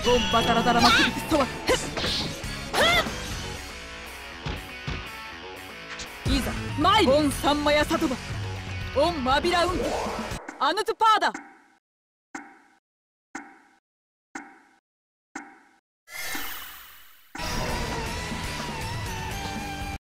ボンバタラダラマクリクストワ。いざ参る。ボンサンマヤサトバ。オンマビラウンアヌトパーダ。